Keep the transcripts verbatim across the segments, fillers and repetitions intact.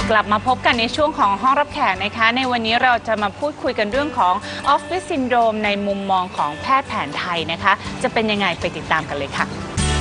กลับมาพบกันในช่วงของห้องรับแขกนะคะในวันนี้เราจะมาพูดคุยกันเรื่องของออฟฟิศซินโดรมในมุมมองของแพทย์แผนไทยนะคะจะเป็นยังไงไปติดตามกันเลยค่ะ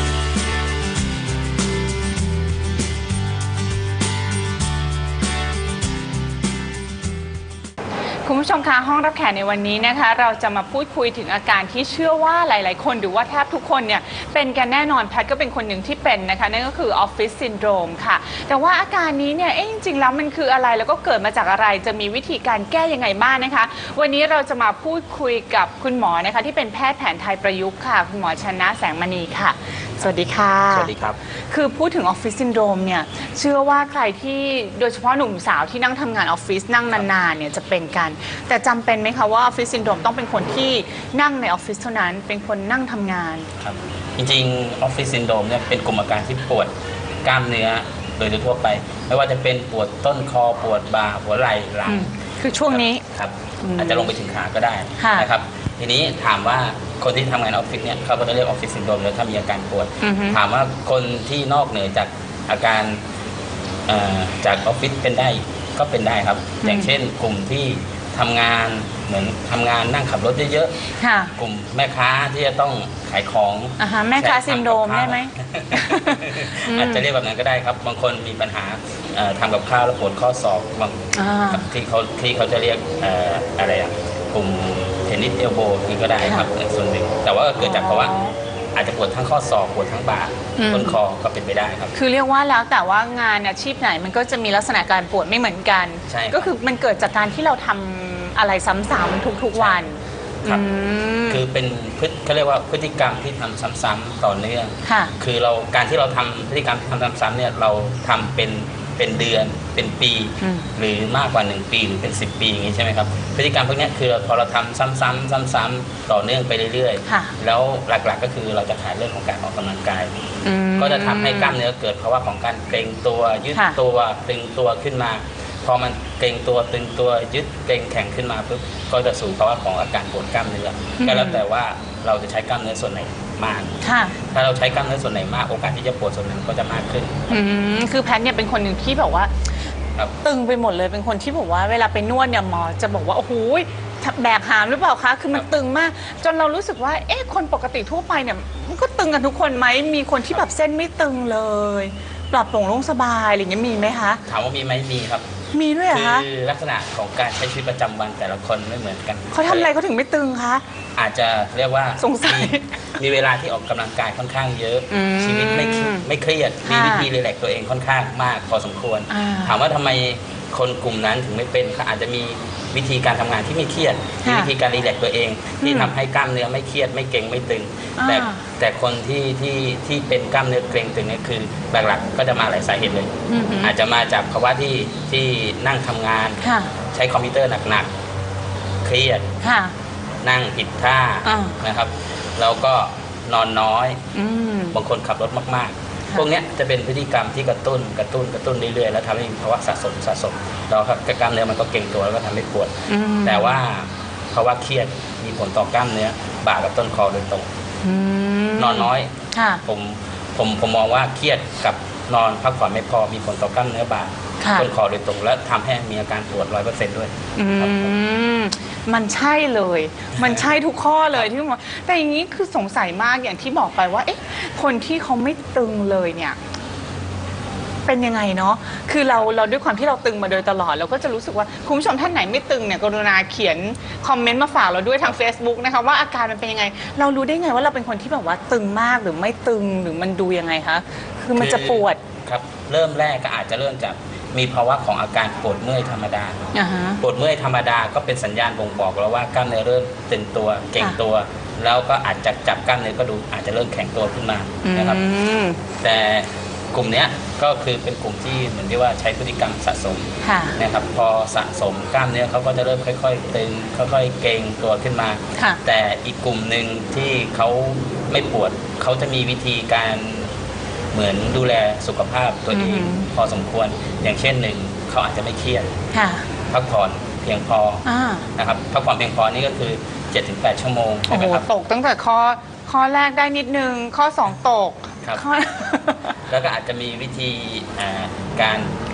คุณผู้ชมคะห้องรับแขกในวันนี้นะคะเราจะมาพูดคุยถึงอาการที่เชื่อว่าหลายๆคนหรือว่าแทบทุกคนเนี่ยเป็นกันแน่นอนแพทย์ก็เป็นคนหนึ่งที่เป็นนะคะนั่นก็คือออฟฟิศซินโดรมค่ะแต่ว่าอาการนี้เนี่ยเอ๊ะจริงๆแล้วมันคืออะไรแล้วก็เกิดมาจากอะไรจะมีวิธีการแก้ยังไงบ้างนะคะวันนี้เราจะมาพูดคุยกับคุณหมอนะคะที่เป็นแพทย์แผนไทยประยุกต์ค่ะคุณหมอชนะแสงมณีค่ะสวัสดีค่ะสวัสดีครับคือพูดถึงออฟฟิศซินโดรมเนี่ยเชื่อว่าใครที่โดยเฉพาะหนุ่มสาวที่นั่งทำงานออฟฟิศนั่งนานๆเนี่ยจะเป็นกันแต่จำเป็นไหมคะว่าออฟฟิศซินโดรมต้องเป็นคนที่นั่งในออฟฟิศเท่านั้นเป็นคนนั่งทำงานครับจริงๆออฟฟิศซินโดรมเนี่ยเป็นกลุ่มอาการที่ปวดกล้ามเนื้อโดยทั่วไปไม่ว่าจะเป็นปวดต้นคอปวดบ่าหัวไหล่หลังคือช่วงนี้ครับอาจจะลงไปถึงขาก็ได้นะครับทีนี้ถามว่าคนที่ทำงานออฟฟิศเนี่ยเขาก็จะเรียกออฟฟิศซินโดรมแล้วถ้ามีอาการปวดถามว่าคนที่นอกเหนือจากอาการจากออฟฟิศเป็นได้ก็เป็นได้ครับอย่างเช่นกลุ่มที่ทำงานเหมือนทำงานนั่งขับรถเยอะๆกลุ่มแม่ค้าที่จะต้องขายของแม่ค้าซินโดรมได้ไหมอาจจะเรียกแบบนั้นก็ได้ครับบางคนมีปัญหาทำกับข้าวแล้วปวดข้อศอกบางที่เขาที่เขาจะเรียกอะไรอ่ะกลุ่มเทนนิสเอลโบนี่ก็ได้ครับในส่วนหนึ่งแต่ว่าเกิดจากเพราะว่าอาจจะปวดทั้งข้อศอกปวดทั้งบ่าต้นคอก็เป็นไปได้ครับคือเรียกว่าแล้วแต่ว่างานอาชีพไหนมันก็จะมีลักษณะการปวดไม่เหมือนกันก็คือมันเกิดจากการที่เราทำอะไรซ้ำๆทุกๆวันครับคือเป็นพฤติเขาเรียกว่าพฤติกรรมที่ทำซ้ำๆต่อเนื่องคือเราการที่เราทำพฤติกรรมทำซ้ำๆเนี่ยเราทำเป็นเป็นเดือนเป็นปีหรือมากกว่าหนึ่งปีหรือเป็นสิบปีอย่างนี้ใช่ไหมครับพฤติกรรมพวกนี้คือพอเราทำซ้ำๆซ้ำๆต่อเนื่องไปเรื่อยๆแล้วหลักๆก็คือเราจะขาดเรื่องของการออกกำลังกายก็จะทำให้กล้ามเนื้อเกิดภาวะของการเกร็งตัวยืดตัวตึงตัวขึ้นมาพอมันเกร็งตัวตึงตัวยึดเกร็งแข็งขึ้นมาปุ๊บก็จะสู่ภาวะของอาการปวดกล้ามเนื้อก็แล้วแต่ว่าเราจะใช้กล้ามเนื้อส่วนไหนมากถ้าเราใช้กล้ามเนื้อส่วนไหนมากโอกาสที่จะปวดส่วนนั้นก็จะมากขึ้นคือแพทเนี่ยเป็นคนหนึ่งที่แบบว่าตึงไปหมดเลยเป็นคนที่บอกว่าเวลาไปนวดเนี่ยหมอจะบอกว่าโอ้โหแบกหามหรือเปล่าคะคือมันตึงมากจนเรารู้สึกว่าเอ๊ะคนปกติทั่วไปเนี่ยมันก็ตึงกันทุกคนไหมมีคนที่แบบเส้นไม่ตึงเลยปลอดโปร่งโล่งสบายอะไรอย่างเงี้ยมีไหมคะถามว่ามีไหมมีครับมีด้วยเหรอคะคือลักษณะของการใช้ชีวิตประจำวันแต่ละคนไม่เหมือนกันเขาทำอะไรเขาถึงไม่ตึงคะอาจจะเรียกว่าสงสัยมีเวลาที่ออกกำลังกายค่อนข้างเยอะชีวิตไม่ไม่เครียดมีวิธีรีแลกซ์ตัวเองค่อนข้างมากพอสมควรถามว่าทำไมคนกลุ่มนั้นถึงไม่เป็นเขาอาจจะมีวิธีการทำงานที่ไม่เครียดมีวิธีการรีแลกซ์ตัวเองที่ทำให้กล้ามเนื้อไม่เครียดไม่เกร็งไม่ตึงแต่แต่คนที่ที่ที่เป็นกล้ามเนื้อเกร็งตึงเนี่ยคือหลักๆก็จะมาหลายสาเหตุเลยอาจจะมาจากภาวะที่ที่นั่งทำงานใช้คอมพิวเตอร์หนักๆเครียดนั่งผิดท่านะครับแล้วก็นอนน้อยบางคนขับรถมากๆพวกนี้จะเป็นพฤติกรรมที่กระตุ้นกระตุ้นกระตุ้นเรื่อยๆแล้วทำให้ภาวะสะสมสะสมแล้วกล้ามเนื้อมันก็เกร็งตัวแล้วก็ทำให้ปวดแต่ว่าภาวะเครียดมีผลต่อกล้ามเนื้อบ่ากับต้นคอโดยตรงนอนน้อยผมผมผมมองว่าเครียดกับนอนพักผ่อนไม่พอมีผลต่อกล้ามเนื้อบ่าต้นคอโดยตรงและทำให้มีอาการปวดร้อยเปอร์เซ็นต์ด้วยมันใช่เลยมันใช่ทุกข้อเลยที่บอกแต่อย่างนี้คือสงสัยมากอย่างที่บอกไปว่าเอ๊ะคนที่เขาไม่ตึงเลยเนี่ยเป็นยังไงเนาะคือเราเราด้วยความที่เราตึงมาโดยตลอดเราก็จะรู้สึกว่าคุณผู้ชมท่านไหนไม่ตึงเนี่ยกรุณาเขียนคอมเมนต์มาฝากเราด้วยทาง Facebook นะคะว่าอาการมันเป็นยังไงเรารู้ได้ไงว่าเราเป็นคนที่แบบว่าตึงมากหรือไม่ตึงหรือมันดูยังไงคะคือมันจะปวดครับเริ่มแรกก็อาจจะเริ่มจากมีภาวะของอาการปวดเมื่อยธรรมดาปวดเมื่อยธรรมดาก็เป็นสัญญาณบ่งบอกแล้วว่ากล้ามเนื้อเริ่มตึงตัวเกร็งตัวแล้วก็อาจจะจับกล้ามเนื้อกระดูกอาจจะเริ่มแข็งตัวขึ้นมานะครับแต่กลุ่มนี้ก็คือเป็นกลุ่มที่เหมือนที่ว่าใช้พฤติกรรมสะสมนะครับพอสะสมกล้ามเนื้อเขาก็จะเริ่มค่อยๆตึงค่อยๆเกร็งตัวขึ้นมาแต่อีกกลุ่มหนึ่งที่เขาไม่ปวดเขาจะมีวิธีการเหมือนดูแลสุขภาพตัวเองพอสมควรอย่างเช่นหนึ่งเขาอาจจะไม่เครียดพักผ่อนเพียงพอนะครับพักผ่อนเพียงพอนี่ก็คือ เจ็ดถึงแปด ชั่วโมงใช่ไหมครับตกตั้งแต่ข้อข้อแรกได้นิดนึงข้อสองตกแล้วก็อาจจะมีวิธีการ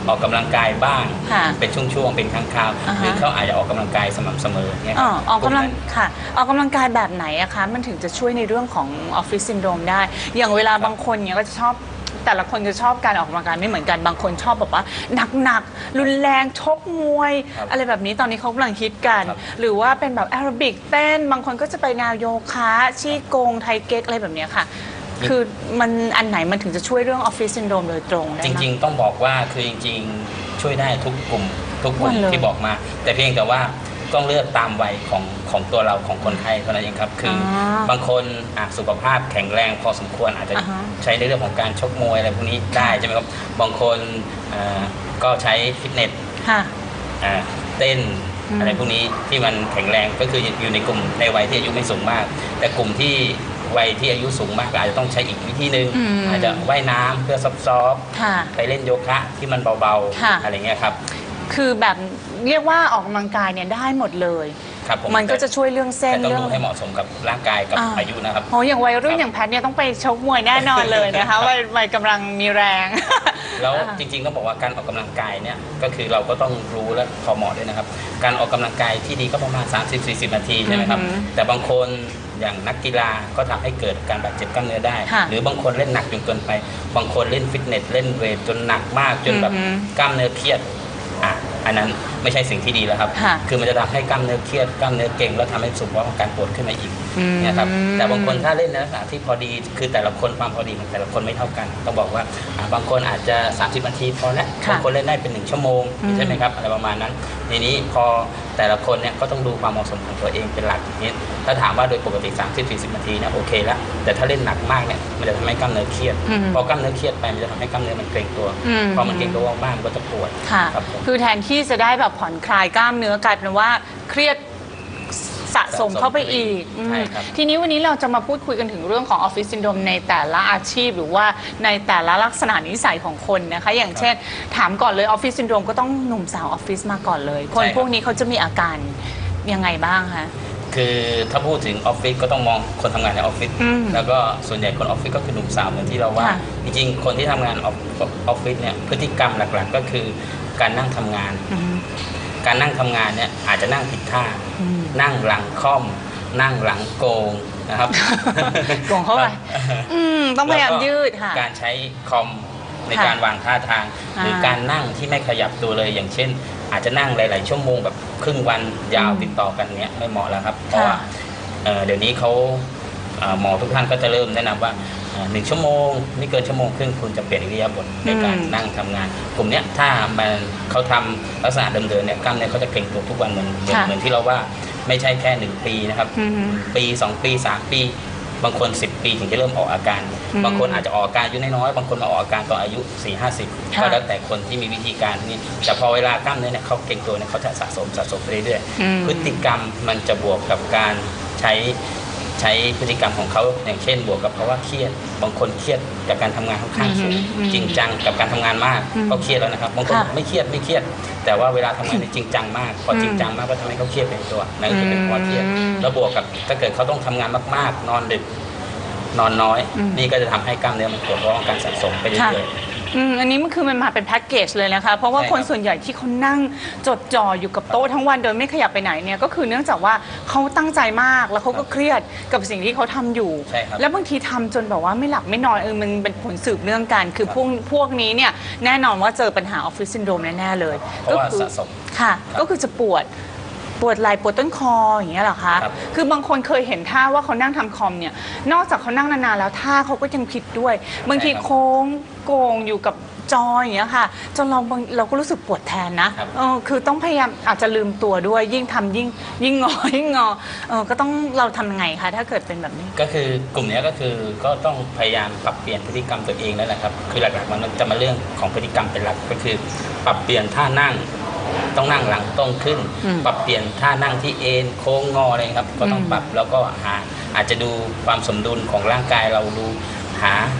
ออกกำลังกายบ้างค่ะเป็นช่วงๆเป็นครั้งคราวอ่าฮะหรือเขาอาจจะออกกำลังกายสม่ำเสมอเนี่ยอ๋อออกกำลังลุ่มนั้นค่ะออกกำลังกายแบบไหนอะคะมันถึงจะช่วยในเรื่องของออฟฟิศซินโดรมได้ อย่างเวลาบางคนเนี่ยก็จะชอบแต่ละคนจะชอบการออกกำลังกายไม่เหมือนกันบางคนชอบแบบว่าหนักๆรุนแรงชกมวยครับอะไรแบบนี้ตอนนี้เขากำลังฮิตกันครับหรือว่าเป็นแบบแอโรบิกเต้นบางคนก็จะไปแนวโยคะชี่โกงไทเก๊กอะไรแบบเนี้ยค่ะ คือมันอันไหนมันถึงจะช่วยเรื่องออฟฟิศซินโดรมโดยตรงได้จไหมริง ๆ ต้องบอกว่าคือจริงๆช่วยได้ทุกกลุ่มทุกกลุ่มวันเลยที่บอกมา แต่เพียงแต่ว่าต้องเลือกตามวัยของของตัวเราของคนไข้เท่านั้นเองครับคืออบางคนอ่ะสุขภาพแข็งแรงพอสมควรอาจจะอ่าฮะใช้ในเรื่องของการชกมวยอะไรพวกนี้ได้ใช่ไหมครับบางคนอ่าก็ใช้ฟิตเนสค่ะอ่าเต้นอืมอะไรพวกนี้ที่มันแข็งแรงก็คืออยู่ในกลุ่มในวัยที่อายุไม่สูงมาก แต่กลุ่มที่วัยที่อายุสูงมากก็อาจจะต้องใช้อีกวิธีหนึ่งอืมอาจจะว่ายน้ำเพื่อซอฟต์ค่ะๆไปเล่นโยคะที่มันเบาค่ะๆอะไรเงี้ยครับคือแบบเรียกว่าออกกำลังกายเนี่ยได้หมดเลยครับผมมันก็จะช่วยเรื่องเส้นแต่ต้องเรื่อดูงให้เหมาะสมกับร่างกายกับอ่าอายุนะครับโอ้อย่างวัยรุ่นครับอย่างแพทเนี่ยต้องไปชกมวยแน่นอนเลยนะคะ วัยวัยกำลังมีแรงแล้วอ่าจริงๆต้องบอกว่าการออกกำลังกายเนี่ยก็คือเราก็ต้องรู้และพอเหมาะด้วยนะครับ การออกกำลังกายที่ดีก็ประมาณ สามสิบถึงสี่สิบ นาทีใช่ไหมครับอือหือแต่บางคนอย่างนักกีฬาก็ทำให้เกิดการบาดเจ็บกล้ามเนื้อได้ค่ะหรือบางคนเล่นหนักจนเกินไป บางคนเล่นฟิตเนสเล่นเวทจนหนักมากจนแบบอือหือกล้ามเนื้อเครียดอ่ะอันนั้นไม่ใช่สิ่งที่ดีแล้วครับค่ะคือมันจะทำให้กล้ามเนื้อเครียดกล้ามเนื้อเก่งแล้วทำให้สุขภาพของการปวดขึ้นมาอีกอืมนะครับแต่บางคนถ้าเล่นในลักษณะที่พอดีคือแต่ละคนความพอดีของแต่ละคนไม่เท่ากันต้องบอกว่าอ่ะบางคนอาจจะ สามสิบ นาทีพอแล้วค่ะบางคนเล่นได้เป็นหนึ่งชั่วโมงอืมใช่ไหมครับอะไรประมาณนั้นทีนี้พอแต่ละคนเนี่ยก็ต้องดูความเหมาะสมของตัวเองเป็นหลักทีนี้ถ้าถามว่าโดยปกติ สามสิบถึงสี่สิบ นาทีเนี่ยโอเคแล้วแต่ถ้าเล่นหนักมากเนี่ยมันจะทำให้กล้ามเนื้อเครียดอืมพอกล้ามเนื้อเครียดไปมันจะทำให้กล้ามเนื้อมันเกร็งตัวอืมพอมันเกร็งตัวมากๆมันก็จะปวดค่ะครับผมคือแทนที่จะได้แบบผ่อนคลายกล้ามเนื้อกลายเป็นว่าเครียดสะสมเข้าไปอีกใช่ครับอืมทีนี้วันนี้เราจะมาพูดคุยกันถึงเรื่องของออฟฟิศซินโดรมในแต่ละอาชีพ หรือว่าในแต่ละลักษณะนิสัยของคนนะคะ อย่างเช่น ถามก่อนเลยออฟฟิศซินโดรมก็ต้องหนุ่มสาวออฟฟิศมาก่อนเลย คนใช่ครับพวกนี้เขาจะมีอาการยังไงบ้างคะคือถ้าพูดถึงออฟฟิศก็ต้องมองคนทำงานในออฟฟิศอืมแล้วก็ส่วนใหญ่คนออฟฟิศก็คือหนุ่มสาวเหมือนที่เราว่าค่ะจริงๆ คนที่ทำงานออฟออฟฟิศเนี่ยพฤติกรรมหลักๆ ก็คือการนั่งทำงานอืมการนั่งทำงานเนี่ยอาจจะนั่งผิดท่าอืมนั่งหลังค่อม นั่งหลังโกงนะครับโกงเข้าไป อืมต้องพยายามยืดค่ะการใช้คอมในค่ะการวางท่าทางอ่าหรือการนั่งที่ไม่ขยับตัวเลยอย่างเช่น อาจจะนั่งหลาย ๆ ชั่วโมงแบบครึ่งวันยาวอืมติดต่อกันเนี้ยไม่เหมาะแล้วครับเพราะว่าค่ะเอ่อเดี๋ยวนี้เขาเอ่อหมอทุกท่านก็จะเริ่มแนะนำว่าเอ่อหนึ่งชั่วโมงไม่เกินชั่วโมงครึ่งคุณจะเปลี่ยนอิริยาบถในการอืมนั่งทำงาน กลุ่มเนี้ยถ้ามันเขาทำลักษณะเดิมๆเนี่ยกล้ามเนื้อเขาจะเกร็งตัวทุกวันเหมือนเหมือนค่ะเหมือนที่เราว่าไม่ใช่แค่หนึ่งปีนะครับอืมปีสองปีสามปี บางคนสิบปีถึงจะเริ่มออกอาการอืมบางคนอาจจะออกอาการอายุน้อยๆบางคนมาออกอาการตอนอายุสี่ห้าสิบค่ะก็แล้วแต่คนที่มีวิธีการนี้แต่พอเวลากล้ามเนื้อเนี่ยเขาเกร็งตัวเนี่ยเขาจะสะสมสะสมไปเรื่อยอืมๆพฤติกรรมมันจะบวกกับการใช้ใช้พฤติกรรมของเขาอย่างเช่น บวกกับเพราะว่าเครียดบางคนเครียดกับการทำงานค่อนข้างสูงอืมจริงจังกับการทำงานมากอืมก็เครียดแล้วนะครับบางคนค่ะไม่เครียดไม่เครียด แต่ว่าเวลาทำงานเนี่ยจริงจังมากพอจริงจังมากก็ทำให้เขาเครียดเป็นตัวนั่นก็จะเป็นเพราะเครียดอืมแล้วบวกกับถ้าเกิดเขาต้องทำงานมากๆ นอนดึกนอนน้อยอืมนี่ก็จะทำให้กล้ามเนื้อมันปวดเพราะว่าการสะสมไปเรื่ค่ะอยอืมอันนี้มันคือมันมาเป็นแพ็กเกจเลยนะคะ เพราะว่าใช่คนครับส่วนใหญ่ที่เขานั่งจดจ่ออยู่กับโต๊ะทั้งวันโดยไม่ขยับไปไหนเนี่ยก็คือเนื่องจากว่าเขาตั้งใจมากแล้วเขาก็เครียดกับสิ่งที่เขาทำอยู่ใช่ครับแล้วบางทีทำจนแบบว่าไม่หลับไม่นอนเออมันเป็นผลสืบเนื่องกัน คือพวกพวกนี้เนี่ยแน่นอนว่าเจอปัญหาออฟฟิศซินโดรมแน่ๆเลยเพราะว่าก็คือสะสมค่ะครับก็คือจะปวดปวดไหล่ปวดต้นคออย่างเงี้ยเหรอคะครับคือบางคนเคยเห็นท่าว่าเขานั่งทำคอมเนี่ยนอกจากเขานั่งนานๆแล้วท่าเขาก็ยังผิดด้วย บางทีใช่ครับโค้งโกงอยู่กับจออย่างเงี้ยค่ะจนเราบางเราก็รู้สึกปวดแทนนะครับ เออคือต้องพยายามอาจจะลืมตัวด้วย ยิ่งทำยิ่งยิ่งงอ ยิ่งงอเออก็ต้องเราทำยังไงคะถ้าเกิดเป็นแบบนี้ก็คือกลุ่มเนี้ยก็คือก็ต้องพยายามปรับเปลี่ยนพฤติกรรมตัวเองนั่นแหละครับคือหลักๆมันจะมาเรื่องของพฤติกรรมเป็นหลักก็คือ ปรับเปลี่ยนท่านั่งต้องนั่งหลังตรงขึ้นอืมปรับเปลี่ยนท่านั่งที่เอนโค้งงออะไรครับก็ต้องอืมปรับแล้วก็หาอาจจะดูความสมดุลของร่างกายเราดูหา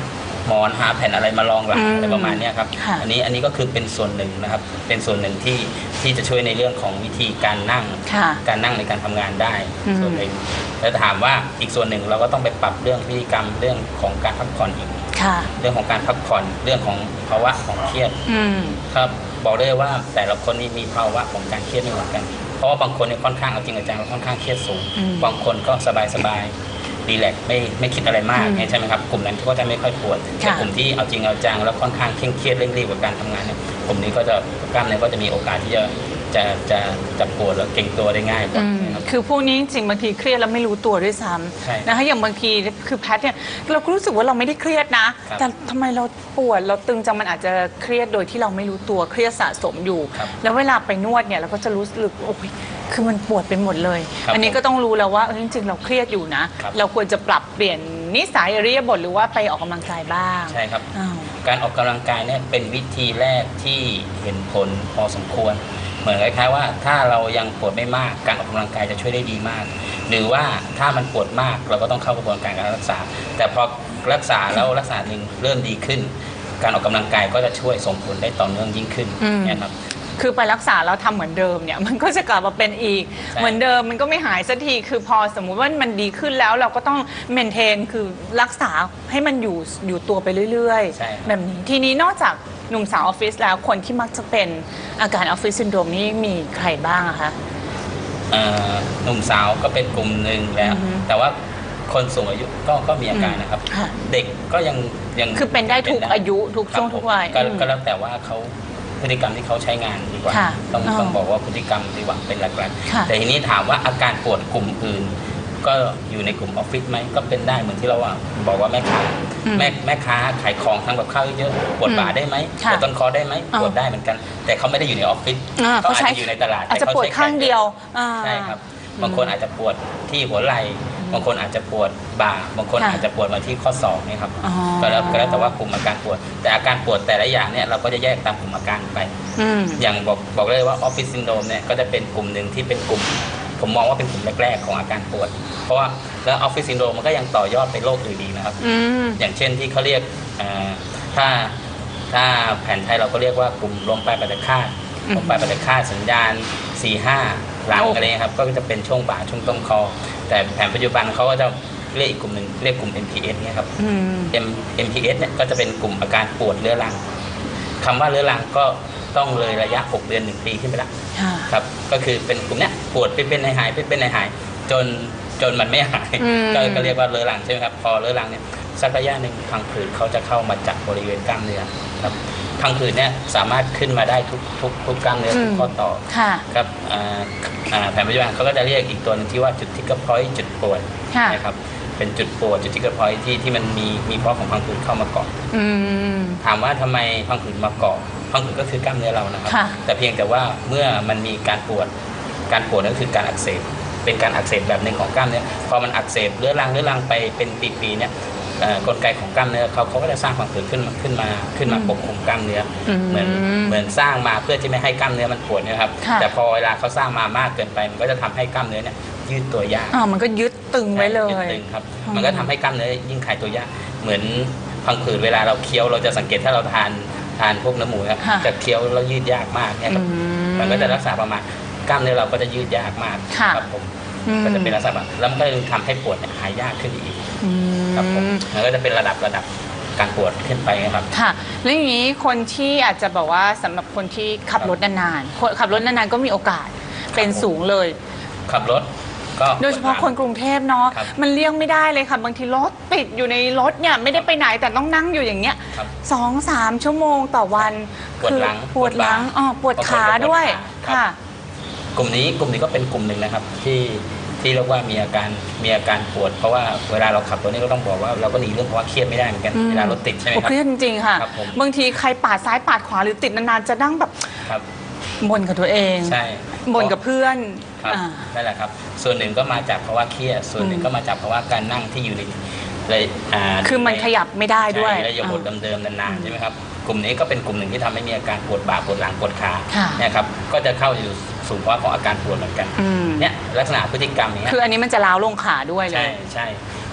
หมอนหาแผ่นอะไรมารองหลังอืมอะไรประมาณเนี้ยครับค่ะอันนี้อันนี้ก็คือเป็นส่วนหนึ่งนะครับเป็นส่วนหนึ่งที่ที่จะช่วยในเรื่องของวิธีการนั่งค่ะการนั่งในการทำงานได้อืมส่วนหนึ่งแล้วถามว่าอีกส่วนหนึ่งเราก็ต้องไปปรับเรื่องพฤติกรรมเรื่องของการพักผ่อนอีกค่ะเรื่องของการพักผ่อนเรื่องของภาวะของเครียดอืมครับบอกได้ว่าแต่ละคนนี่มีภาวะของการเครียดไม่เหมือนกัน เพราะว่าบางคนเนี่ยค่อนข้างเอาจริงเอาจังแล้วค่อนข้างเครียดสูงอืมบางคนก็สบายสบายรีแลกซ์ไม่ไม่คิดอะไรมากอืมเนี่ยใช่ไหมครับกลุ่มนั้นก็จะไม่ค่อยปวดแต่ค่ะกลุ่มที่เอาจริงเอาจังแล้วค่อนข้างเคร่งเครียดเร่งรีบกับการทำงานเนี่ยกลุ่มนี้ก็จะกล้ามเนื้อก็จะมีโอกาสที่จะจะจะจะปวดแล้วเกร็งตัวได้ง่ายกว่าอืมนะครับคือพวกนี้จริงๆบางทีเครียดแล้วไม่รู้ตัวด้วยซ้ใช่ำนะคะอย่างบางทีคือแพทเนี่ยเราก็รู้สึกว่าเราไม่ได้เครียดนะครับแต่ทำไมเราปวดเราตึงจังมันอาจจะเครียดโดยที่เราไม่รู้ตัวเครียดสะสมอยู่ครับแล้วเวลาไปนวดเนี่ยเราก็จะรู้สึกโอ้ยคือมันปวดไปหมดเลยครับอันนี้ก็ต้องรู้แล้วว่าเออจริงๆเราเครียดอยู่นะครับเราควรจะปรับเปลี่ยนนิสัยอริยบทหรือว่าไปออกกำลังกายบ้างใช่ครับอ้าวการออกกำลังกายเนี่ยเป็นวิธีแรกที่เห็นผลพอสมควร เหมือนคล้ายๆว่าถ้าเรายังปวดไม่มากการออกกำลังกายจะช่วยได้ดีมาก หรือว่าถ้ามันปวดมากเราก็ต้องเข้ากระบวนการการรักษา แต่พอรักษาแล้วรักษาหนึ่งเริ่มดีขึ้น การออกกำลังกายก็จะช่วยส่งผลได้ต่อเนื่องยิ่งขึ้นอืมเนี่ยครับคือไปรักษาแล้วทำเหมือนเดิมเนี่ย มันก็จะกลับมาเป็นอีกใช่เหมือนเดิมมันก็ไม่หายสักทีคือพอสมมุติว่ามันดีขึ้นแล้วเราก็ต้องเมนเทนคือรักษาให้มันอยู่อยู่ตัวไปเรื่อยใช่ครับแบบนี้ทีนี้นอกจากหนุ่มสาวออฟฟิศแล้วคนที่มักจะเป็นอาการออฟฟิศซินโดรมนี่มีใครบ้างอะคะเอ่อหนุ่มสาวก็เป็นกลุ่มหนึ่งแล้วอือฮึแต่ว่าคนสูงอายุก็ก็มีอาการนะครับค่ะเด็กก็ยังยังคือเป็นได้ทุกอายุทุกครับช่วงทุกวัยก็อืมก็แล้วแต่ว่าเขาพฤติกรรมที่เขาใช้งานดีกว่าค่ะต้องอ๋อต้องบอกว่าพฤติกรรมดีกว่าเป็นหลักค่ะๆแต่ทีนี้ถามว่าอาการปวดกลุ่มอื่น ก็อยู่ในกลุ่มออฟฟิศไหมก็เป็นได้เหมือนที่เราว่าบอกว่าแม่ค้าอืมแม่แม่ค้าขายของทำกับข้าวเยอะๆปวดบ่าได้ไหมค่ะปวดต้นคอได้ไหมอ๋อปวดได้เหมือนกัน แต่เขาไม่ได้อยู่ในออฟฟิศอ่าเขาเขาอาจใช้จะอยู่ในตลาดอาจจะแต่ปวดใช้ข้างเดียวอ่าใช่ครับบางคนอาจจะปวดที่หัวไหล่บางคนอาจจะปวดบ่าบางคนค่ะอาจจะปวดมาที่ข้อศอกเนี่ยครับอ๋อก็แล้วก็แล้วแต่ว่ากลุ่มอาการปวด แต่อาการปวดแต่ละอย่างเนี่ยเราก็จะแยกตามกลุ่มอาการไปอืมอย่างบอกบอกเลยว่าออฟฟิศซินโดรมเนี่ยก็จะเป็นกลุ่มหนึ่งที่เป็นกลุ่ม ผมมองว่าเป็นกลุ่มแรกๆของอาการปวด เพราะว่าแล้วออฟฟิศซินโดรมมันก็ยังต่อยอดไปโรคอื่นอีกนะครับอืมอย่างเช่นที่เขาเรียกเอ่อถ้าถ้าแผนไทยเราก็เรียกว่ากลุ่มลมปลายปฏิฆาตอืมลมปลายปฏิฆาตสัญญาณ สี่ห้า หลังโอ้อะไรเงี้ยครับก็จะเป็นช่วงบ่าช่วงต้นคอ แต่แผนปัจจุบันเขาก็จะเรียกอีกกลุ่มหนึ่งเรียกกลุ่ม เอ็ม พี เอส เนี่ยครับอืม M เอ็ม พี เอส เนี่ยก็จะเป็นกลุ่มอาการปวดเรื้อรังคำว่าเรื้อรังก็ต้องเลยระยะ หก เดือน หนึ่ง ปีขึ้นไปแล้วค่ะครับก็คือเป็นกลุ่มเนี้ยปวดเป็นเป็นหายหายเป็นเป็นหายหายจนจนมันไม่หายอืมก็ก็เรียกว่าเรื้อรังใช่ไหมครับพอเรื้อรังเนี่ยสักระยะหนึ่งพังผืดเขาจะเข้ามาจับบริเวณกล้ามเนื้อครับพังผืดเนี่ยสามารถขึ้นมาได้ทุกทุกทุกกล้ามเนื้อทุกข้อต่อค่ะครับอ่าอ่าแผนปัจจุบันเขาก็จะเรียกอีกตัวหนึงที่ว่าจุดทิกเกอร์พอยต์จุดปวดค่ะนะครับเป็นจุดปวดจุดทิกเกอร์พอยต์ที่ที่มันมีมีเพราะของพังผืดเข้ามาเกาะอืมถามว่าทำไมพังผืดมาเกาะพังผืดก็คือกล้ามเนื้อเรานะครับค่ะแต่เพียงแต่ว่าเมื่อมันมีการปวดการปวดนั่นคือการอักเสบเป็นการอักเสบแบบหนึ่งของกล้ามเนื้อพอมันอักเสบเรื้อรังเรื้อรังไปเป็นปีๆเนี่ยเอ่อกลไกของกล้ามเนื้อเขาเขาก็จะสร้างพังผืดขึ้นมาขึ้นมาขึ้นมาปกคลุมกล้ามเนื้ออมเหมือนเหมือนสร้างมาเพื่อที่ไม่ให้กล้ามเนื้อมันปวดนะครับค่ะแต่พอเวลาเขาสร้างมามากเกินไป มันก็จะทำให้กล้ามเนื้อเนี่ยยืดตัวยากอ่ามันก็ยึดตึงไว้เลยึดยตึงครับอืมมันก็ทำให้กล้ามเนื้อยิ่งคลายตัวยากเหมือนพังผืดเวลาเราเคี้ยวเราจะสังเกตถ้าเราทานทานพวกเนื้อหมูครับค่ะจะเคี้ยวแล้วยืดยากมากเนี่ยครับอืมมันก็จะรักษาประมาณกล้ามเนื้อเราก็จะยืดยากมากค่ะครับผมอืมก็จะเป็นลักษณะแบบแล้วมันก็จะทำให้ปวดเนี่ยหายยากขึ้นอีกอืครับผมมมันก็จะเป็นระดับระดับการปวดขึ้นไปนะครับค่ะ แล้วอย่างนี้คนที่อาจจะแบบว่าสำหรับคนที่ขับรถนานๆคนขับรถนานๆก็มีโอกาสเป็นสูงเลยขับรถก็โดยเฉพาะคนกรุงเทพเนาะครับมันเลี่ยงไม่ได้เลยค่ะ บางทีรถติดอยู่ในรถเนี่ยไม่ได้ไปไหนแต่ต้องนั่งอยู่อย่างเงี้ยครับสองสามชั่วโมงต่อวันปวดหลังปวดหลังปวดบ่าอ๋อปวดขาด้วยปวดขาครับค่ะกลุ่มนี้กลุ่มนี้ก็เป็นกลุ่มหนึ่งนะครับที่ที่เรียกว่ามีอาการมีอาการปวด เพราะว่าเวลาเราขับรถนี่ก็ต้องบอกว่าเราก็หนีเรื่องภาวะเครียดไม่ได้เหมือนกันอืมเวลารถติดใช่ไหมโอ้ครับเครียดจริงๆค่ะครับผมบางทีใครปาดซ้ายปาดขวาหรือติดนานๆจะนั่งแบบครับบ่นกับตัวเองใช่บ่นกับเพื่อนครับอ่านั่นแหละครับ ส่วนหนึ่งก็มาจากภาวะเครียดส่วนหนึ่งอืมก็มาจากภาวะการนั่งที่อยู่ในเลยอ่าคือมันขยับไม่ได้ด้วยใช่ระยะบทอ่าเดิมๆนานๆใช่ไหมครับกลุ่มนี้ก็เป็นกลุ่มหนึ่งที่ทำให้มีอาการปวดบ่าปวดหลังปวดขาค่ะเนี่ยครับก็จะเข้าอยู่สู่ภาวะของอาการปวดเหมือนกันอืมเนี่ยลักษณะพฤติกรรมอย่างเงี้ยคืออันนี้มันจะล้าวลงขาด้วยเลใช่ยใช่ก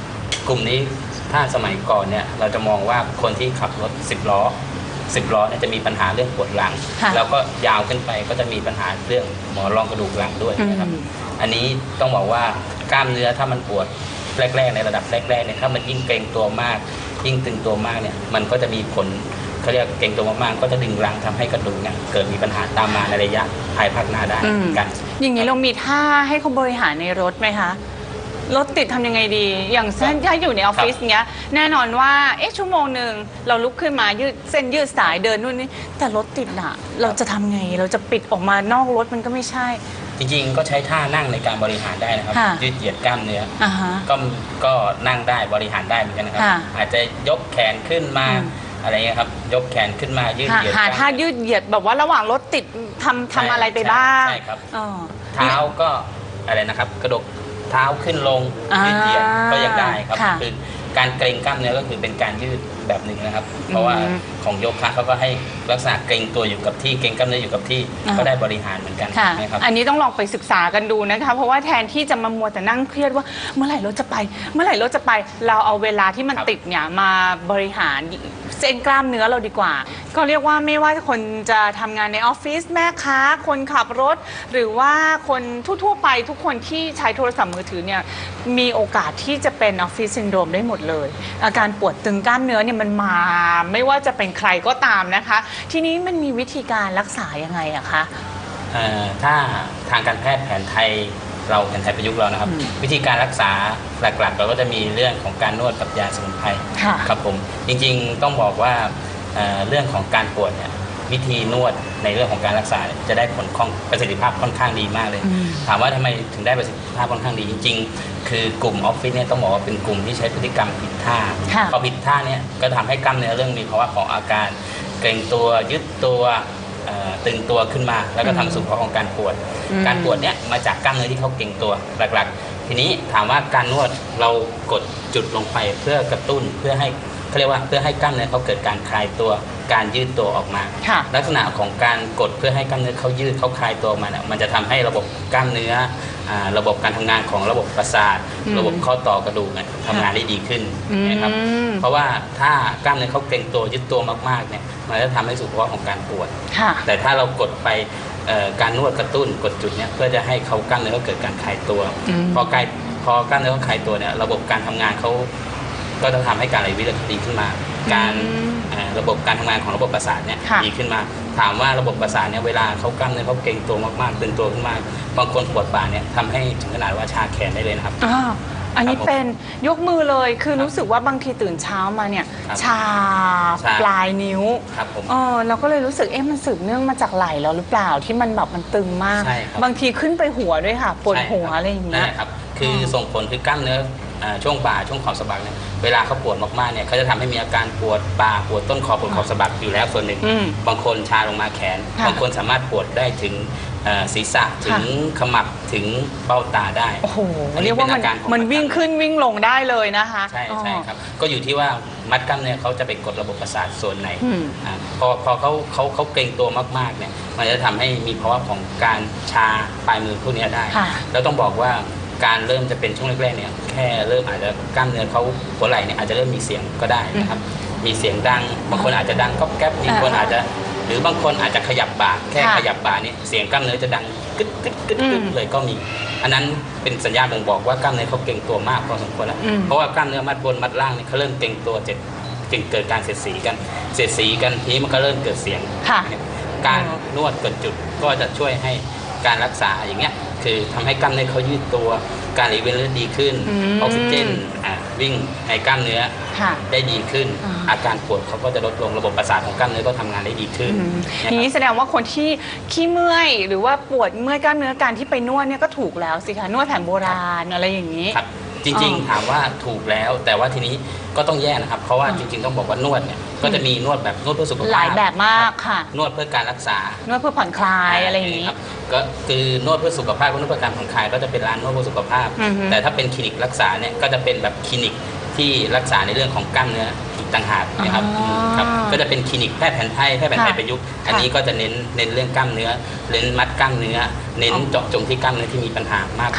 กลุ่มนี้ถ้าสมัยก่อนเนี่ยเราจะมองว่าคนที่ขับรถสิบล้อสิบล้อเนี่ยจะมีปัญหาเรื่องปวดหลังแล้วก็ยาวขึ้นไปก็จะมีปัญหาเรื่องหมอนรองกระดูกหลังด้วยนะครับอันนี้ต้องบอกว่ากล้ามเนื้อถ้ามันปวดแรกๆในระดับแรกๆเนี่ยถ้ามันยิ่งเกร็งตัวมากยิ่งตึงตัวมากเนี่ยมันก็จะมีผลเขาเรียกเกร็งตัวมากๆก็จะดึงรั้งทำให้กระดูกเนี่ยเกิดมีปัญหาตามมาในระยะภายภาคหน้าได้กันอย่างนี้เรามีท่าให้เขาบริหารในรถไหมคะรถติดทำยังไงดีอย่างเช่นถ้าอยู่ในออฟฟิศเงี้ยแน่นอนว่าเอ๊ะชั่วโมงหนึ่งเราลุกขึ้นมายืดเส้นยืดสายเดินนู่นนี่แต่รถติดอะเราจะทำไงเราจะปิดออกมานอกรถมันก็ไม่ใช่จริงๆก็ใช้ท่านั่งในการบริหารได้นะครับยืดเหยียดกล้ามเนื้อก็ก็นั่งได้บริหารได้เหมือนกันนะครับอาจจะยกแขนขึ้นมาอะไรเงี้ยครับยกแขนขึ้นมายืดเหยียดหาท่ายืดเหยียดแบบว่าระหว่างรถติดทำทำอะไรไปบ้างใช่ครับเท้าก็อะไรนะครับกระดกเท้าขึ้นลงยืดเหยียดก็ยังได้ครับคือการเกร็งกล้ามเนื้อก็คือเป็นการยืดแบบหนึ่งนะครับเพราะว่าของโยคะเขาก็ให้ลักษณะเกร็งตัวอยู่กับที่เกร็งกล้ามเนื้ออยู่กับที่ก็ได้บริหารเหมือนกันนะครับอันนี้ต้องลองไปศึกษากันดูนะคะเพราะว่าแทนที่จะมามัวแต่นั่งเครียดว่าเมื่อไหร่รถจะไปเมื่อไหร่รถจะไปเราเอาเวลาที่มันติดเนี่ยมาบริหารเส้นกล้ามเนื้อเราดีกว่าก็เรียกว่าไม่ว่าคนจะทำงานในออฟฟิศแม่ค้าคนขับรถหรือว่าคนทั่วๆไปทุกคนที่ใช้โทรศัพท์มือถือเนี่ยมีโอกาสที่จะเป็นออฟฟิศซินโดรมได้หมดเลยอาการปวดตึงกล้ามเนื้อเนี่ยมันมาไม่ว่าจะเป็นใครก็ตามนะคะทีนี้มันมีวิธีการรักษายังไงอะคะถ้าทางการแพทย์แผนไทยเราแผนไทยประยุกต์เรานะครับวิธีการรักษาหลักๆเราก็จะมีเรื่องของการนวดกับยาสมุนไพรครับผมจริงๆต้องบอกว่าเรื่องของการปวดเนี่ยวิธีนวดในเรื่องของการรักษาจะได้ผลประสิทธิภาพค่อนข้างดีมากเลยถามว่าทำไมถึงได้ประสิทธิภาพค่อนข้างดีจริงๆคือกลุ่มออฟฟิศเนี่ยต้องบอกว่าเป็นกลุ่มที่ใช้พฤติกรรมผิดท่าพอผิดท่าเนี่ยก็ทำให้กล้ามเนื้อเรื่องมีภาวะของอาการเกร็งตัวยึดตัวตึงตัวขึ้นมาแล้วก็ทำสู่ภาวะของการปวดการปวดเนี่ยมาจากกล้ามเนื้อที่เขาเกร็งตัวหลักๆทีนี้ถามว่าการนวดเรากดจุดลงไปเพื่อกระตุ้นเพื่อให้เขาเรียกว่าเพื่อให้กล้ามเนื้อเขาเกิดการคลายตัวการยืดตัวออกมาลักษณะของการกดเพื่อให้กล้ามเนื้อเขายืดเขาคลายตัวออกมาเนี่ยมันจะทำให้ระบบกล้ามเนื้อระบบการทำงานของระบบประสาทระบบข้อต่อกระดูกเนี่ยทำงานได้ดีขึ้นนะครับเพราะว่าถ้ากล้ามเนื้อเขาเกร็งตัวยึดตัวมากๆเนี่ยมันจะทำให้สู่ภาวะของการปวดแต่ถ้าเรากดไปการนวดกระตุ้นกดจุดเนี่ยเพื่อจะให้เขากล้ามเนื้อเขาเกิดการคลายตัวพอคลายพอกล้ามเนื้อเขาคลายตัวเนี่ยระบบการทำงานเขาก็จะทำให้การไหลเวียนดีขึ้นมาการระบบการทำงานของระบบประสาทเนี่ยดีขึ้นมาถามว่าระบบประสาทเนี่ยเวลาเขากล้ามเนื้อเขาเกร็งตัวมากๆตึงตัวขึ้นมาบางคนปวดบ่าเนี่ยทำให้ถึงขนาดว่าชาแขนได้เลยนะครับอันนี้เป็นยกมือเลยคือรู้สึกว่าบางทีตื่นเช้ามาเนี่ยชาปลายนิ้วเออเราก็เลยรู้สึกเอ๊ะมันสืบเนื่องมาจากไหล่เราหรือเปล่าที่มันแบบมันตึงมากบางทีขึ้นไปหัวด้วยค่ะปวดหัวอะไรอย่างเงี้ยครับคือส่งผลคือกล้ามเนื้อช่วงบ่าช่วงขอบสะบักเนี่ยเวลาเขาปวดมากๆเนี่ยเขาจะทำให้มีอาการปวดบ่าปวดต้นคอปวดขอบสะบักอยู่แล้วส่วนหนึ่งบางคนชาลงมาแขนบางคนสามารถปวดได้ถึงศีรษะถึงขมับถึงเบ้าตาได้โอ้โหเรียกว่ามันมันวิ่งขึ้นวิ่งลงได้เลยนะคะใช่ใช่ครับก็อยู่ที่ว่ามัดกล้ามเนื้อเขาจะไปกดระบบประสาทส่วนไหนพอพอเขาเขาเขาเกร็งตัวมากๆเนี่ยมันจะทำให้มีภาวะของการชาปลายมือพวกนี้ได้แล้วต้องบอกว่าการเริ่มจะเป็นช่วงแรกๆเนี่ยแค่เริ่มอาจจะกล้ามเนื้อเขาหัวไหล่เนี่ยอาจจะเริ่มมีเสียงก็ได้นะครับมีเสียงดังบางคนอาจจะดังก๊อบแก๊บบางคนอาจจะหรือบางคนอาจจะขยับบ่าแค่ขยับบ่านี่เสียงกล้ามเนื้อจะดังกึ๊ดกึ๊ดกึ๊ดกึ๊ดเลยก็มีอันนั้นเป็นสัญญาณบ่งบอกว่ากล้ามเนื้อเขาเกร็งตัวมากพอสมควรแล้วเพราะว่ากล้ามเนื้อมัดบนมัดล่างนี่เขาเริ่มเกร็งตัวเจ็บจึงเกิดการเสียดสีกันเสียดสีกันทีมันก็เริ่มเกิดเสียงการนวดกดจุดก็จะช่วยให้การรักษาอย่างเงี้ยคือทำให้กล้ามเนื้อเขายืดตัวการไหลเวียนเลือดดีขึ้นออกซิเจนวิ่งในกล้ามเนื้อได้ดีขึ้นอาการปวดเขาก็จะลดลงระบบประสาทของกล้ามเนื้อก็ทำงานได้ดีขึ้นทีนี้แสดงว่าคนที่ขี้เมื่อยหรือว่าปวดเมื่อยกล้ามเนื้อการที่ไปนวดเนี่ยก็ถูกแล้วสิคะนวดแผนโบราณอะไรอย่างนี้จริงๆถามว่าถูกแล้วแต่ว่าทีนี้ก็ต้องแยกนะครับเพราะว่าจริงๆต้องบอกว่านวดเนี่ยก็จะมีนวดแบบนวดเพื่อสุขภาพหลายแบบมากค่ะนวดเพื่อการรักษานวดเพื่อผ่อนคลายอะไรอย่างนี้ก็คือนวดเพื่อสุขภาพนวดเพื่อการผ่อนคลายก็จะเป็นร้านนวดเพื่อสุขภาพแต่ถ้าเป็นคลินิกรักษาเนี่ยก็จะเป็นแบบคลินิกที่รักษาในเรื่องของกล้ามเนื้ออีกต่างหากนะครับครับก็จะเป็นคลินิกแพทย์แผนไทยแพทย์แผนไทยประยุกต์อันนี้ก็จะเน้นเน้นเรื่องกล้ามเนื้อเน้นมัดกล้ามเนื้อเน้นเจาะจงที่กล้ามเนื้อที่มีปัญหามากกว่า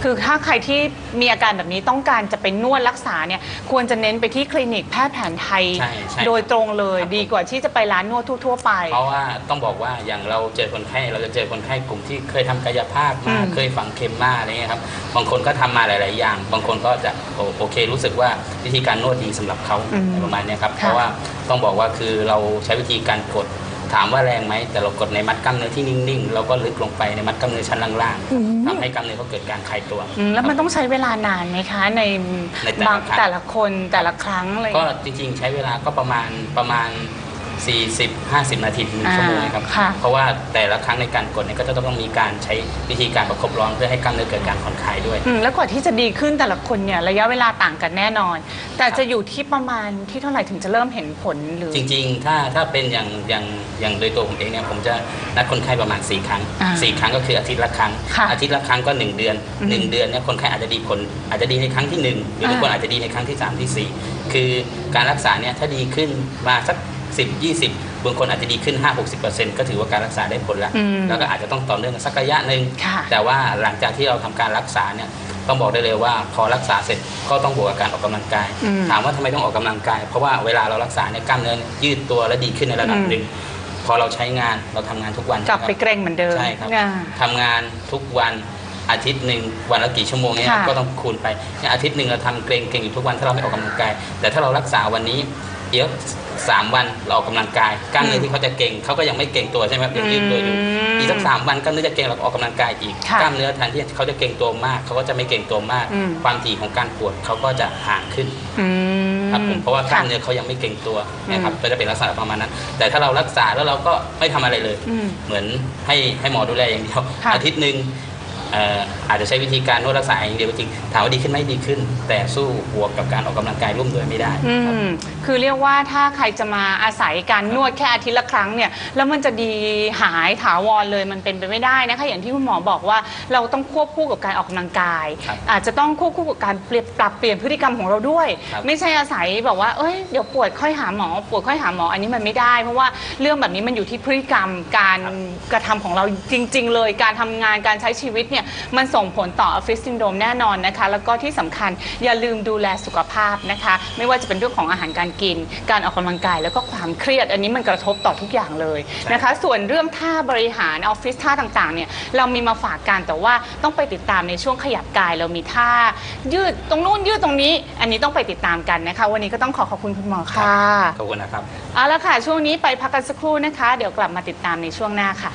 คือถ้าใครที่มีอาการแบบนี้ต้องการจะไปนวดรักษาเนี่ยควรจะเน้นไปที่คลินิกแพทย์แผนไทยโดยตรงเลยดีกว่าที่จะไปร้านนวดทั่วๆไปเพราะว่าต้องบอกว่าอย่างเราเจอคนไข้เราจะเจอคนไข้กลุ่มที่เคยทำกายภาพมาเคยฝังเข็มมาอะไรเงี้ยครับบางคนก็ทำมาหลายๆอย่างบางคนก็จะโอเครู้สึกว่าวิธีการนวดดีสำหรับเขาประมาณนี้ครับเพราะว่าต้องบอกว่าคือเราใช้วิธีการกดถามว่าแรงไหมแต่เรากดในมัดกล้ามเนื้อที่นิ่งๆเราก็ลึกลงไปในมัดกล้ามเนื้อชั้นล่างๆทำให้กล้ามเนื้อเขาเกิดการคลายตัวแล้วมันต้องใช้เวลานานไหมคะในบางแต่ละคนแต่ละครั้งเลยก็จริงๆใช้เวลาก็ประมาณประมาณสี่สิบ ห้าสิบ นาทีถึงหนึ่งชั่วโมงครับเพราะว่าแต่ละครั้งในการกดเนี่ยก็จะต้องมีการใช้วิธีการประคบร้อนเพื่อให้กล้ามเนื้อเกิดการผ่อนคลายด้วยแล้วกว่าที่จะดีขึ้นแต่ละคนเนี่ยระยะเวลาต่างกันแน่นอนแต่จะอยู่ที่ประมาณที่เท่าไหร่ถึงจะเริ่มเห็นผลหรือจริงๆถ้าถ้าเป็นอย่างอย่างอย่างโดยตัวผมเองเนี่ยผมจะนัดคนไข้ประมาณสี่ครั้งสี่ครั้งก็คืออาทิตย์ละครั้งอาทิตย์ละครั้งก็หนึ่งเดือนหนึ่งเดือนเนี่ยคนไข้อาจจะดีผลอาจจะดีในครั้งที่หนึ่งหรือบางคนอาจจะดีในครั้งที่สามที่สี่คือการรักษาเนี่ยถ้าดีขึ้นมาสักสิบ ยี่สิบบางคนอาจจะดีขึ้น ห้าถึงหกสิบเปอร์เซ็นต์ ก็ถือว่าการรักษาได้ผลแล้วแล้วก็อาจจะต้องต่อเนื่องสักระยะหนึ่งแต่ว่าหลังจากที่เราทำการรักษาเนี่ยต้องบอกได้เลยว่าพอรักษาเสร็จก็ต้องบวกกับการออกกำลังกายถามว่าทำไมต้องออกกำลังกายเพราะว่าเวลาเรารักษาเนี่ยกล้ามเนื้อยืดตัวและดีขึ้นในระดับหนึ่งพอเราใช้งานเราทำงานทุกวันกลับไปเกรงเหมือนเดิมใช่ครับทำงานทุกวันอาทิตย์หนึ่งวันละกี่ชั่วโมงเนี่ยก็ต้องคูณไปอาทิตย์หนึ่งเราทำเกรงเกรงอยู่ทุกวันถ้าเราไม่ออกกำลังกายแต่ถ้าเรารักษาวันนี้เดี๋ยวสามวันเราออกกำลังกายกล้ามเนื้อที่เขาจะเก่งเขาก็ยังไม่เก่งตัวใช่ไหมครับยังยืดตัวอยู่อีกสักสามวันกล้ามเนื้อจะเก่งเราออกกำลังกายอีกกล้ามเนื้อแทนที่เขาจะเก่งตัวมากเขาก็จะไม่เก่งตัวมากความถี่ของการปวดเขาก็จะห่างขึ้นครับผมเพราะว่ากล้ามเนื้อเขายังไม่เก่งตัวนะครับก็จะเป็นลักษณะประมาณนั้นแต่ถ้าเรารักษาแล้วเราก็ไม่ทำอะไรเลยเหมือนให้ให้หมอดูแลอย่างเดียวอาทิตย์หนึ่งอาจจะใช้วิธีการนวดรักษาอย่างเดียวจริงถามว่าดีขึ้นไหมดีขึ้นแต่สู้บวกกับการออกกำลังกายร่วมด้วยไม่ได้ครับคือเรียกว่าถ้าใครจะมาอาศัยการนวดแค่อาทิตย์ละครั้งเนี่ยแล้วมันจะดีหายถาวรเลยมันเป็นไปไม่ได้นะคะอย่างที่คุณหมอบอกว่าเราต้องควบคู่กับการออกกำลังกายอาจจะต้องควบคู่กับการเปลี่ยนปรับเปลี่ยนพฤติกรรมของเราด้วยไม่ใช่อาศัยแบบว่าเอ้ยเดี๋ยวปวดค่อยหาหมอปวดค่อยหาหมออันนี้มันไม่ได้เพราะว่าเรื่องแบบนี้มันอยู่ที่พฤติกรรมการกระทำของเราจริงๆเลยการทำงานการใช้ชีวิตเนี่ยมันส่งผลต่อออฟฟิศซินโดรมแน่นอนนะคะแล้วก็ที่สำคัญอย่าลืมดูแลสุขภาพนะคะไม่ว่าจะเป็นเรื่องของอาหารการกินการออกกำลังกายแล้วก็ความเครียดอันนี้มันกระทบต่อทุกอย่างเลยนะคะส่วนเรื่องท่าบริหารออฟฟิศท่าต่างๆเนี่ยเรามีมาฝากกันแต่ว่าต้องไปติดตามในช่วงขยับกายเรามีท่ายืดตรงนู้นยืดตรงนี้อันนี้ต้องไปติดตามกันนะคะวันนี้ก็ต้องขอขอบคุณคุณหมอค่ะขอบคุณนะครับเอาละค่ะช่วงนี้ไปพักกันสักครู่นะคะเดี๋ยวกลับมาติดตามในช่วงหน้าค่ะ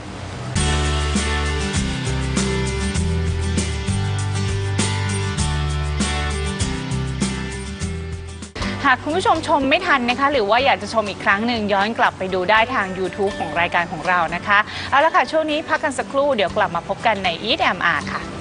หากคุณผู้ชมชมไม่ทันนะคะหรือว่าอยากจะชมอีกครั้งหนึ่งย้อนกลับไปดูได้ทาง ยูทูบ ของรายการของเรานะคะเอาละค่ะช่วงนี้พักกันสักครู่เดี๋ยวกลับมาพบกันใน Eat แอม อาร์ ค่ะ